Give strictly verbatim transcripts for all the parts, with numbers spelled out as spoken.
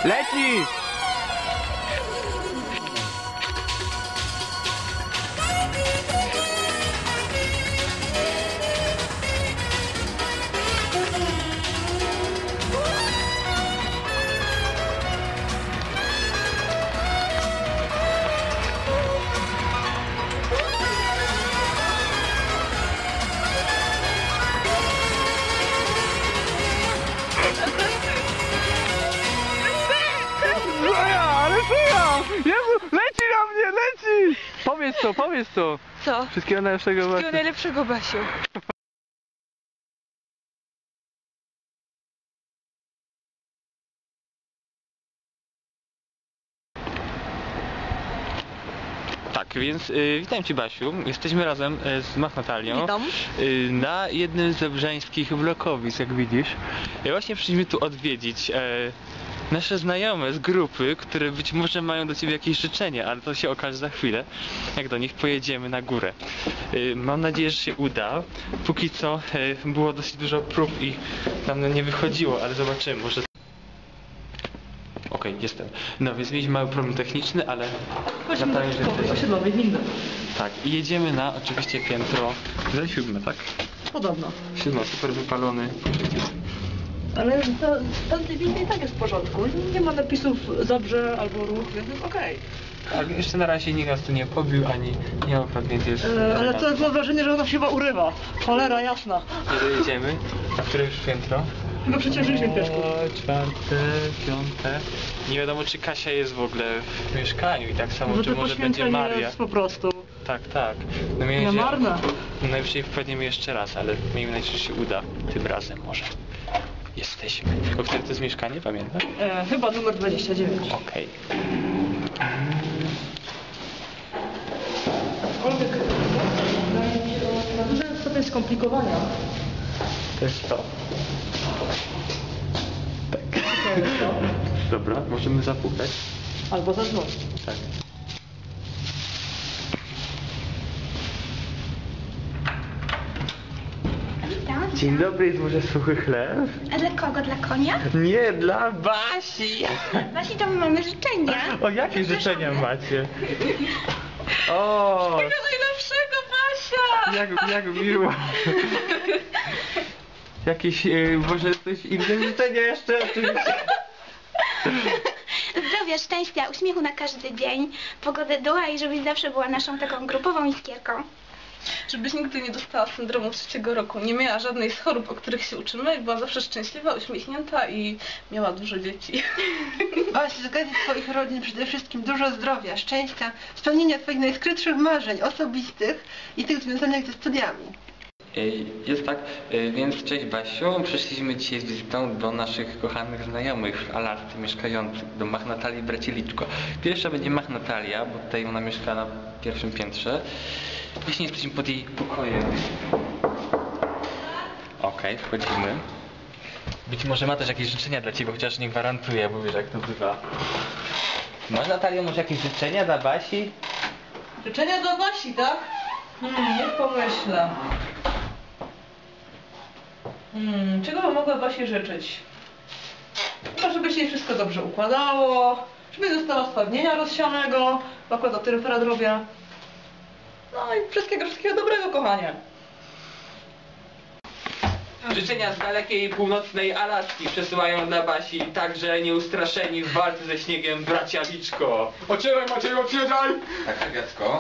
Leci! Jezu, leci na mnie, leci! Powiedz to, powiedz to! Co? Wszystkiego najlepszego, Basiu. Wszystkiego najlepszego, Basiu. Tak, więc y, witam Cię, Basiu. Jesteśmy razem y, z Machnatalią. Witam. Y, na jednym z zebrzańskich blokowisk, jak widzisz. I właśnie przyszliśmy tu odwiedzić y, nasze znajome z grupy, które być może mają do Ciebie jakieś życzenie, ale to się okaże za chwilę, jak do nich pojedziemy na górę. Y, mam nadzieję, że się uda. Póki co y, było dosyć dużo prób i nam nie wychodziło, ale zobaczymy, może... Okej, okay, jestem. No więc mieliśmy mały problem techniczny, ale... Chodźmy do osiedlowej windy. Tak, i jedziemy na oczywiście piętro za siódme, tak? Podobno. Siódme, super wypalony. Ale to, tamtej windy i tak jest w porządku. Nie ma napisów Zabrze albo Ruch, więc jest okej. Tak, jeszcze na razie nikt nas tu nie pobił, ani nie okradł, więc jest... E, ale to mam wrażenie, że ona się chyba urywa. Cholera jasna. Nie dojedziemy. A które już piętro? Chyba przeciążyliśmy pieszku. O, czwarte, piąte. Nie wiadomo, czy Kasia jest w ogóle w mieszkaniu i tak samo, No czy to może będzie Maria. jest po prostu. Tak, tak. No Nie marne. Najwyżej wpadniemy jeszcze raz, ale miejmy nadzieję, że się uda. Tym razem może. Jesteśmy. O które to jest mieszkanie, pamiętasz? E, chyba numer dwadzieścia dziewięć. Okej. Aczkolwiek na dużym stopień skomplikowania. To jest to. Tak. Dobra, możemy zapukać. Albo zadzwonić. Tak. Witam. Dzień dobry, złożę suchy chleb. A dla kogo? Dla konia? Nie, dla Basi! Właśnie to my mamy życzenia. O, jakie życzenia macie? O! Tego najlepszego, Basia! Jak, jak miło. Jakieś, yy, może coś inne życzenia jeszcze oczywiście. Zdrowia, szczęścia, uśmiechu na każdy dzień, pogody ducha i żebyś zawsze była naszą taką grupową iskierką. Żebyś nigdy nie dostała syndromu trzeciego roku, nie miała żadnej z chorób, o których się uczymy, była zawsze szczęśliwa, uśmiechnięta i miała dużo dzieci. Basiu, z okazji Twoich rodzin przede wszystkim dużo zdrowia, szczęścia, spełnienia Twoich najskrytszych marzeń osobistych i tych związanych ze studiami. Jest tak, więc cześć Basiu, przyszliśmy dzisiaj z wizytą do naszych kochanych znajomych w Alasce mieszkających, do Machnatalii Bracieliczko. Pierwsza będzie Machnatalia, bo tutaj ona mieszka na pierwszym piętrze. Właśnie jesteśmy pod jej pokojem. Okej, okay, wchodzimy. Być może ma też jakieś życzenia dla Ciebie, chociaż nie gwarantuję, bo wiesz jak to bywa. Masz, Natalia, może jakieś życzenia dla Basi? Życzenia dla Basi, tak? Hmm, niech pomyślę. Hmm, czego bym mogła Basi życzyć? Chyba, żeby się jej wszystko dobrze układało, żeby nie dostała stwardnienia rozsianego, bo akurat o tym referat robię. No i wszystkiego, wszystkiego dobrego, kochanie. Życzenia z dalekiej północnej Alaski przesyłają dla Basi także nieustraszeni w walce ze śniegiem bracia Liczko. Oczyłem, Macieju, przyjeżdżaj! Tak, tak, Jacko.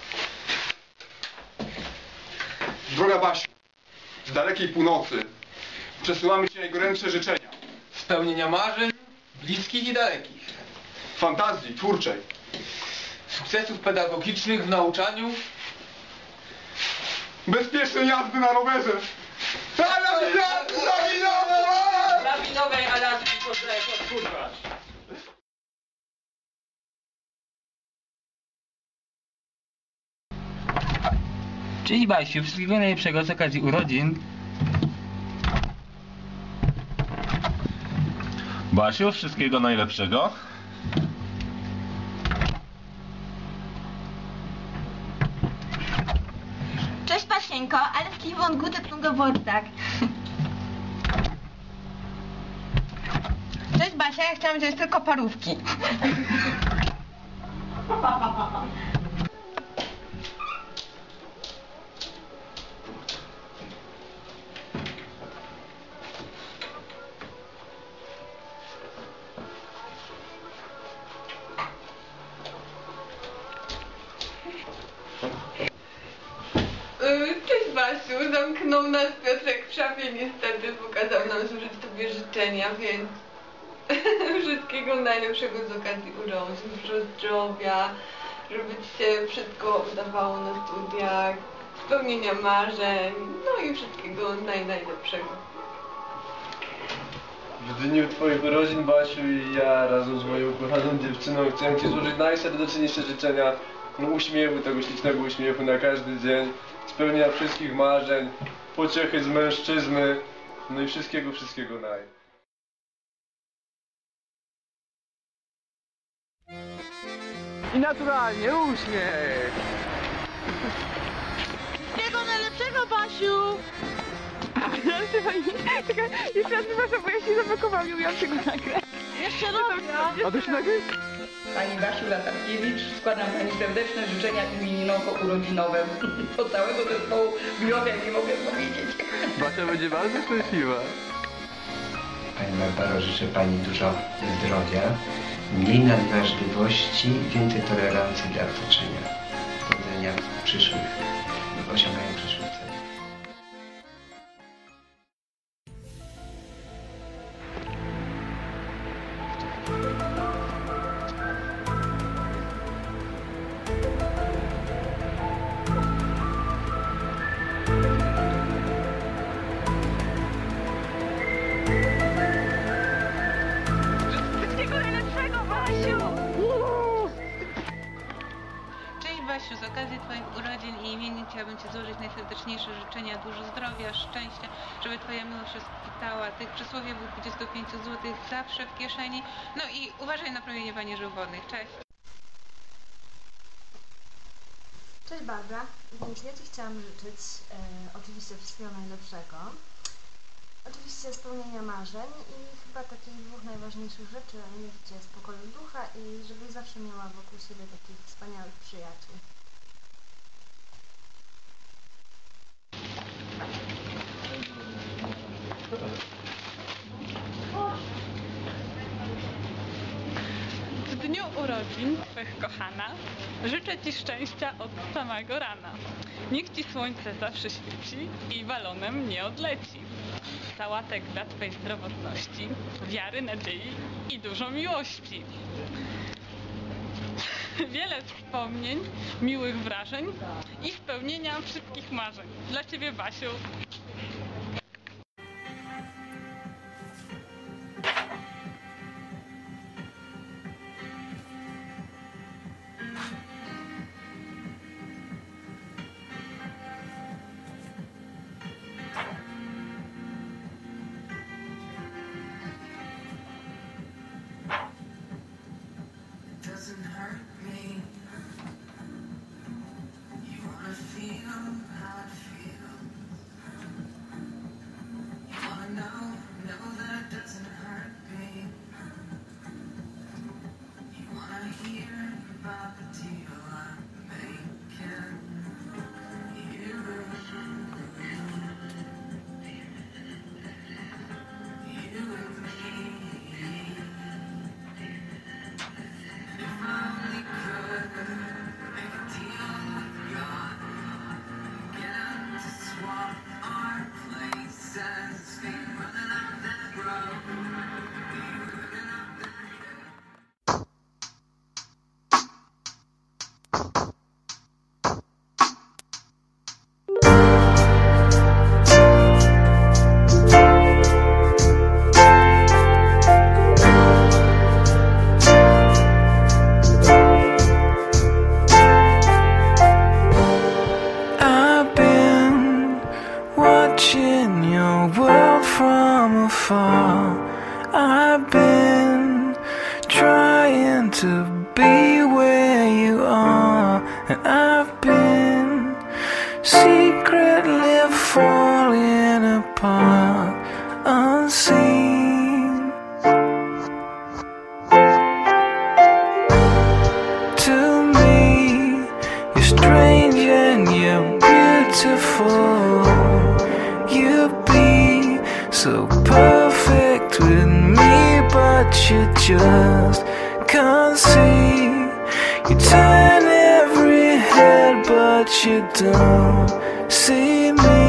Droga Basiu, z dalekiej północy przesyłamy Ci najgorętsze życzenia. Spełnienia marzeń, bliskich i dalekich. Fantazji twórczej. Sukcesów pedagogicznych w nauczaniu. Bezpiecznej jazdy na rowerze. Lawinowej Alaski podkurwasz. Cześć Basiu, wszystkiego najlepszego z okazji urodzin. Basiu, wszystkiego najlepszego. Cześć Pasieńko, ale z liwą gute zum Geburtstag. Cześć Basia, ja chciałam wziąć tylko parówki. Cześć Basiu, zamknął nas Piotrek w szafie niestety, pokazał nam złożyć Tobie życzenia, więc wszystkiego najlepszego z okazji urodzin, dużo zdrowia, żeby Ci się wszystko udawało na studiach, spełnienia marzeń, no i wszystkiego naj, najlepszego. W dniu Twoich urodzin, Basiu, i ja razem z moją ukochaną dziewczyną chciałem Ci złożyć najserdeczniejsze życzenia, no, uśmiechu, tego ślicznego uśmiechu na każdy dzień, spełnienia wszystkich marzeń, pociechy z mężczyzny, no i wszystkiego, wszystkiego naj. I naturalnie uśmiech! Wszystkiego najlepszego, Basiu! Czekaj, jeszcze raz proszę, bo ja się zablokowałam, nie umiałam tego nagrać. Jeszcze raz! A to się nagrywa? Pani Basiu Latarkiewicz, składam Pani serdeczne życzenia imieninowo-urodzinowe. Od całego zespołu Biłowia nie mogę powiedzieć. Basia będzie bardzo szczęśliwa. Pani Barbaro, życzę Pani dużo zdrowia, mniej nadwrażliwości, więcej tolerancji dla otoczenia. Powodzenia w przyszłych, w osiąganiu przyszłych celów. Basiu, z okazji Twoich urodzin i imienin chciałabym Ci złożyć najserdeczniejsze życzenia, dużo zdrowia, szczęścia, żeby Twoja miłość rozkwitała, tych przysłowiowych dwudziestu pięciu złotych zawsze w kieszeni, no i uważaj na promieniowanie żył wodnych. Cześć! Cześć Barbara, więc ja Ci chciałam życzyć e, oczywiście wszystkiego najlepszego, oczywiście spełnienia marzeń i chyba takich dwóch najważniejszych rzeczy, mieć spokoju ducha i żebyś zawsze miała wokół siebie takich wspaniałych przyjaciół. W dniu urodzin Twych kochana życzę Ci szczęścia od samego rana. Niech Ci słońce zawsze świeci i balonem nie odleci. Sałatek dla Twej zdrowotności, wiary, nadziei i dużo miłości. Wiele wspomnień, miłych wrażeń i spełnienia wszystkich marzeń. Dla Ciebie, Basiu. Doesn't hurt me. You wanna feel how it feels. You wanna know, know that it doesn't hurt me. You wanna hear about the deal I'm making. You, you and me. I've been trying to be where you are, and I've been secretly falling apart, unseen. beautiful. You'd be so perfect with me, but you just can't see. You turn every head, but you don't see me.